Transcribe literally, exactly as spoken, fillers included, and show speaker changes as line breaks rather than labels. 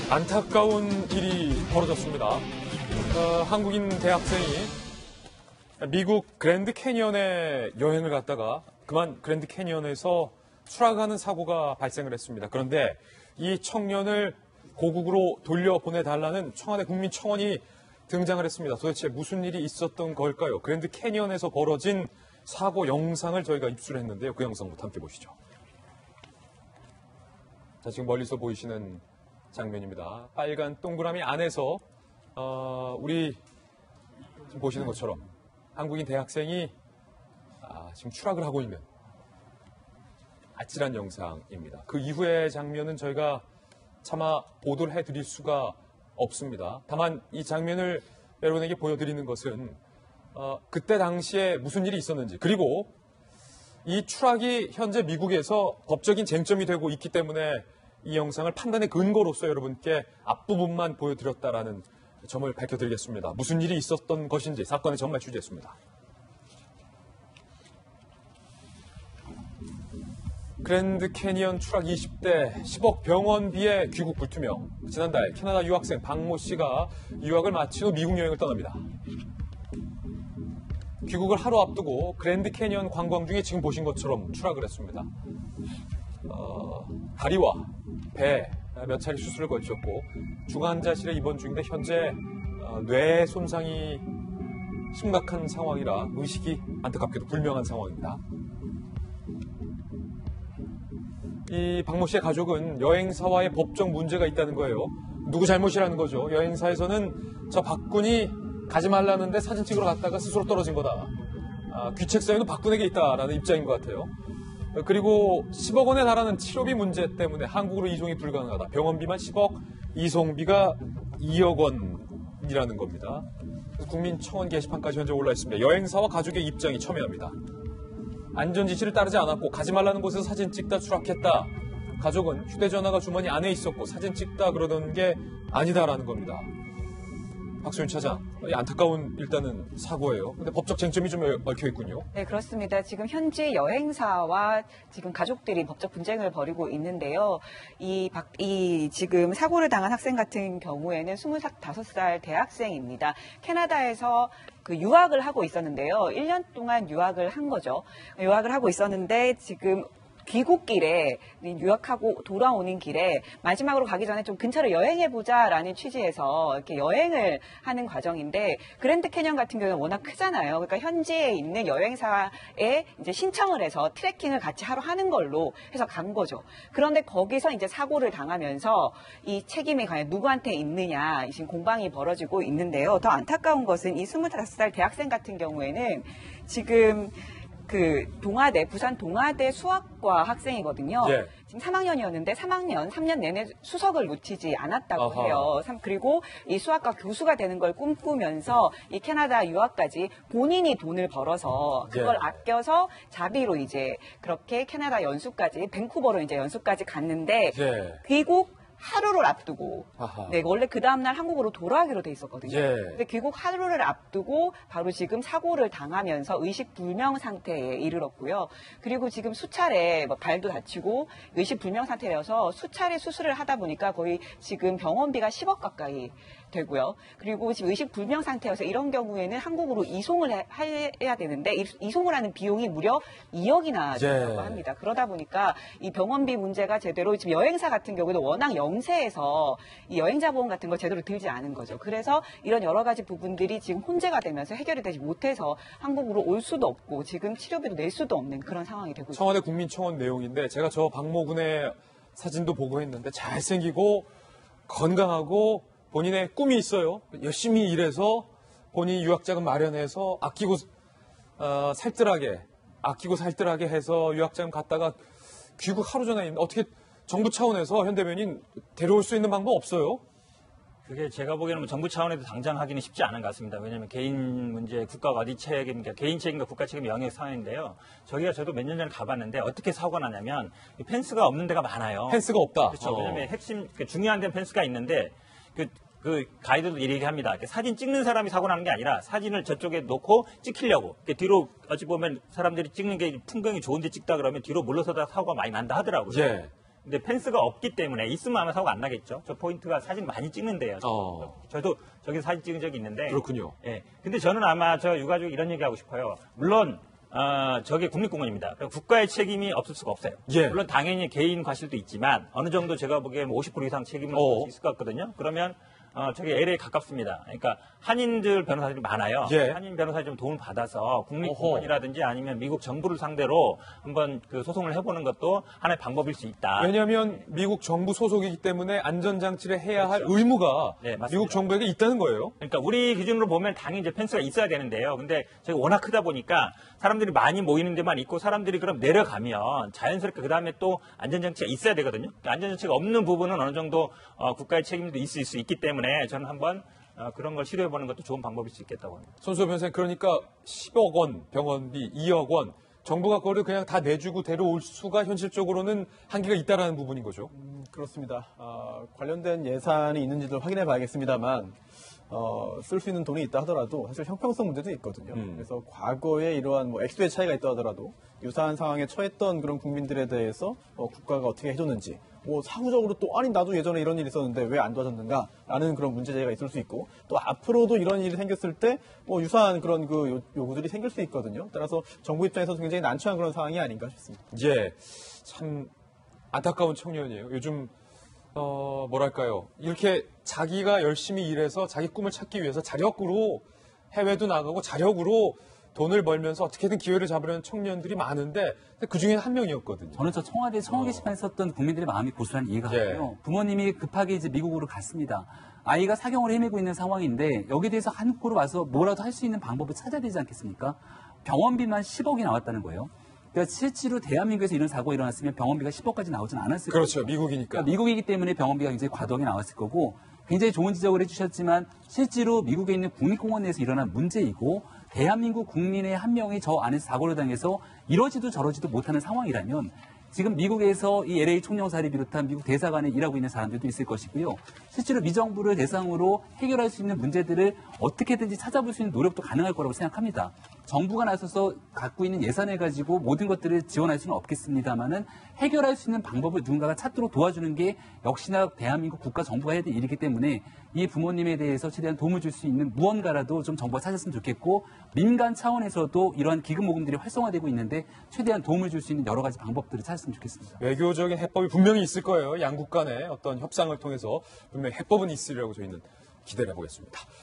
안타까운 일이 벌어졌습니다. 어, 한국인 대학생이 미국 그랜드 캐니언에 여행을 갔다가 그만 그랜드 캐니언에서 추락하는 사고가 발생을 했습니다. 그런데 이 청년을 고국으로 돌려보내달라는 청와대 국민청원이 등장을 했습니다. 도대체 무슨 일이 있었던 걸까요? 그랜드 캐니언에서 벌어진 사고 영상을 저희가 입수했는데요. 그 영상부터 함께 보시죠. 자, 지금 멀리서 보이시는 장면입니다. 빨간 동그라미 안에서 어, 우리 지금 보시는 것처럼 한국인 대학생이 아, 지금 추락을 하고 있는 아찔한 영상입니다. 그 이후의 장면은 저희가 차마 보도를 해드릴 수가 없습니다. 다만 이 장면을 여러분에게 보여드리는 것은 어, 그때 당시에 무슨 일이 있었는지, 그리고 이 추락이 현재 미국에서 법적인 쟁점이 되고 있기 때문에 이 영상을 판단의 근거로서 여러분께 앞부분만 보여드렸다라는 점을 밝혀드리겠습니다. 무슨 일이 있었던 것인지 사건의 전말 취재했습니다. 그랜드 캐니언 추락 이십 대 십억 병원비의 귀국 불투명. 지난달 캐나다 유학생 박모 씨가 유학을 마친 후 미국 여행을 떠납니다. 귀국을 하루 앞두고 그랜드 캐니언 관광 중에 지금 보신 것처럼 추락을 했습니다. 어, 다리와 배 몇 차례 수술을 거쳤고 중환자실에 입원 중인데 현재 어, 뇌 손상이 심각한 상황이라 의식이 안타깝게도 불명한 상황입니다. 이 박모 씨의 가족은 여행사와의 법적 문제가 있다는 거예요. 누구 잘못이라는 거죠. 여행사에서는 저 박군이 가지 말라는데 사진 찍으러 갔다가 스스로 떨어진 거다. 아, 귀책 사유는 박군에게 있다라는 입장인 것 같아요. 그리고 십억 원에 달하는 치료비 문제 때문에 한국으로 이송이 불가능하다. 병원비만 십억, 이송비가 이억 원이라는 겁니다. 국민청원 게시판까지 현재 올라 있습니다. 여행사와 가족의 입장이 첨예합니다. 안전지시를 따르지 않았고 가지 말라는 곳에서 사진 찍다 추락했다. 가족은 휴대전화가 주머니 안에 있었고 사진 찍다 그러던 게 아니다라는 겁니다. 박소윤 차장, 안타까운 일단은 사고예요. 근데 법적 쟁점이 좀 얽혀 있군요.
네, 그렇습니다. 지금 현지 여행사와 지금 가족들이 법적 분쟁을 벌이고 있는데요. 이, 박, 이 지금 사고를 당한 학생 같은 경우에는 스물다섯 살 대학생입니다. 캐나다에서 그 유학을 하고 있었는데요. 일 년 동안 유학을 한 거죠. 유학을 하고 있었는데 지금 귀국길에 유학하고 돌아오는 길에 마지막으로 가기 전에 좀 근처를 여행해보자라는 취지에서 이렇게 여행을 하는 과정인데 그랜드 캐니언 같은 경우는 워낙 크잖아요. 그러니까 현지에 있는 여행사에 이제 신청을 해서 트레킹을 같이 하러 하는 걸로 해서 간 거죠. 그런데 거기서 이제 사고를 당하면서 이 책임이 과연 누구한테 있느냐 지금 공방이 벌어지고 있는데요. 더 안타까운 것은 이 스물다섯 살 대학생 같은 경우에는 지금 그 동아대, 부산 동아대 수학과 학생이거든요. 예. 지금 삼 학년이었는데 삼 학년, 삼 년 내내 수석을 놓치지 않았다고 아하. 해요. 그리고 이 수학과 교수가 되는 걸 꿈꾸면서 이 캐나다 유학까지 본인이 돈을 벌어서 그걸 예. 아껴서 자비로 이제 그렇게 캐나다 연수까지, 밴쿠버로 이제 연수까지 갔는데 예. 귀국 하루를 앞두고, 아하. 네, 원래 그 다음날 한국으로 돌아가기로 돼 있었거든요. 예. 근데 귀국 하루를 앞두고 바로 지금 사고를 당하면서 의식불명 상태에 이르렀고요. 그리고 지금 수차례 뭐 발도 다치고 의식불명 상태여서 수차례 수술을 하다 보니까 거의 지금 병원비가 십억 가까이 되고요. 그리고 지금 의식불명 상태여서 이런 경우에는 한국으로 이송을 해, 해야 되는데 이송을 하는 비용이 무려 이억이나 된다고 예. 합니다. 그러다 보니까 이 병원비 문제가 제대로 지금 여행사 같은 경우도 워낙 영세해서 이 여행자 보험 같은 거 제대로 들지 않은 거죠. 그래서 이런 여러 가지 부분들이 지금 혼재가 되면서 해결이 되지 못해서 한국으로 올 수도 없고 지금 치료비도 낼 수도 없는 그런 상황이 되고 있습니다.
청와대 국민청원 내용인데 제가 저 박모 군의 사진도 보고 했는데 잘생기고 건강하고 본인의 꿈이 있어요. 열심히 일해서 본인이 유학자금 마련해서 아끼고 어, 살뜰하게 아끼고 살뜰하게 해서 유학자금 갔다가 귀국 하루 전에 있는데 어떻게 정부 차원에서 현대면인 데려올 수 있는 방법 없어요?
그게 제가 보기에는 뭐 정부 차원에도 당장 하기는 쉽지 않은 것 같습니다. 왜냐하면 개인 문제, 국가가 어디 책임인가, 개인 책임과 국가 책임 영역 사안인데요. 저기가 저도 몇 년 전에 가봤는데 어떻게 사고가 나냐면 펜스가 없는 데가 많아요.
펜스가 없다.
그렇죠.
어.
왜냐하면 핵심 중요한 데는 펜스가 있는데 그, 그 가이드도 얘기합니다. 사진 찍는 사람이 사고 나는 게 아니라 사진을 저쪽에 놓고 찍히려고 뒤로 어찌 보면 사람들이 찍는 게 풍경이 좋은데 찍다 그러면 뒤로 물러서다 사고가 많이 난다 하더라고요.
예.
근데 펜스가 없기 때문에 있으면 아마 사고가 안 나겠죠. 저 포인트가 사진 많이 찍는데요.
어.
저도 저기서 사진 찍은 적이 있는데.
그렇군요.
예. 근데 저는 아마 저 유가족 이런 얘기 하고 싶어요. 물론 어, 저게 국립공원입니다. 국가의 책임이 없을 수가 없어요.
예.
물론 당연히 개인 과실도 있지만 어느 정도 제가 보기에 오십 퍼센트 이상 책임을
어.
질 수 있을 것 같거든요. 그러면 어, 저기 엘에이에 가깝습니다. 그러니까 한인들 변호사들이 많아요.
예.
한인 변호사들이 좀 도움을 받아서 국립공원이라든지 아니면 미국 정부를 상대로 한번 그 소송을 해보는 것도 하나의 방법일 수 있다.
왜냐하면 미국 정부 소속이기 때문에 안전장치를 해야 할 의무가
네, 맞습니다.
미국 정부에게 있다는 거예요.
그러니까 우리 기준으로 보면 당연히 이제 펜스가 있어야 되는데요. 근데 저기 워낙 크다 보니까 사람들이 많이 모이는 데만 있고 사람들이 그럼 내려가면 자연스럽게 그 다음에 또 안전장치가 있어야 되거든요. 안전장치가 없는 부분은 어느 정도 어, 국가의 책임도 있을 수 있기 때문에 저는 한번 어, 그런 걸 시도해보는 것도 좋은 방법일 수 있겠다고 합니다.
손수호 변호사님, 그러니까 십억 원 병원비, 이억 원 정부가 그거를 그냥 다 내주고 데려올 수가 현실적으로는 한계가 있다라는 부분인 거죠.
음, 그렇습니다. 어, 관련된 예산이 있는지도 확인해 봐야겠습니다만 어, 쓸 수 있는 돈이 있다 하더라도 사실 형평성 문제도 있거든요.
음.
그래서 과거에 이러한 뭐 액수의 차이가 있다 하더라도 유사한 상황에 처했던 그런 국민들에 대해서 어, 국가가 어떻게 해줬는지, 뭐 사후적으로 또 아니 나도 예전에 이런 일이 있었는데 왜 안 도와줬는가라는 그런 문제제기가 있을 수 있고, 또 앞으로도 이런 일이 생겼을 때 뭐 유사한 그런 그 요- 요구들이 생길 수 있거든요. 따라서 정부 입장에서도 굉장히 난처한 그런 상황이 아닌가 싶습니다.
예, 참 안타까운 청년이에요. 요즘 어, 뭐랄까요, 이렇게 자기가 열심히 일해서 자기 꿈을 찾기 위해서 자력으로 해외도 나가고 자력으로 돈을 벌면서 어떻게든 기회를 잡으려는 청년들이 많은데 그 중에 한 명이었거든요.
저는 저 청와대 청원
어.
게시판에 썼던 국민들의 마음이 고스란히 이해가
예.
가고요. 부모님이 급하게 이제 미국으로 갔습니다. 아이가 사경을 헤매고 있는 상황인데 여기에 대해서 한국으로 와서 뭐라도 할 수 있는 방법을 찾아야 되지 않겠습니까? 병원비만 십억이 나왔다는 거예요. 그러니까 실제로 대한민국에서 이런 사고가 일어났으면 병원비가 십억까지 나오진 않았을 거예요.
그렇죠, 미국이니까.
그러니까 미국이기 때문에 병원비가 굉장히 과도하게 나왔을 거고, 굉장히 좋은 지적을 해주셨지만 실제로 미국에 있는 국립공원 내에서 일어난 문제이고, 대한민국 국민의 한 명이 저 안에서 사고를 당해서 이러지도 저러지도 못하는 상황이라면 지금 미국에서 이 엘에이 총영사를 비롯한 미국 대사관에 일하고 있는 사람들도 있을 것이고요. 실제로 미정부를 대상으로 해결할 수 있는 문제들을 어떻게든지 찾아볼 수 있는 노력도 가능할 거라고 생각합니다. 정부가 나서서 갖고 있는 예산을 가지고 모든 것들을 지원할 수는 없겠습니다만은 해결할 수 있는 방법을 누군가가 찾도록 도와주는 게 역시나 대한민국 국가 정부가 해야 될 일이기 때문에 이 부모님에 대해서 최대한 도움을 줄 수 있는 무언가라도 좀 정부가 찾았으면 좋겠고, 민간 차원에서도 이러한 기금 모금들이 활성화되고 있는데 최대한 도움을 줄 수 있는 여러 가지 방법들을 찾았으면 좋겠습니다.
외교적인 해법이 분명히 있을 거예요. 양국 간의 어떤 협상을 통해서 분명히 해법은 있으리라고 저희는 기대를 해보겠습니다.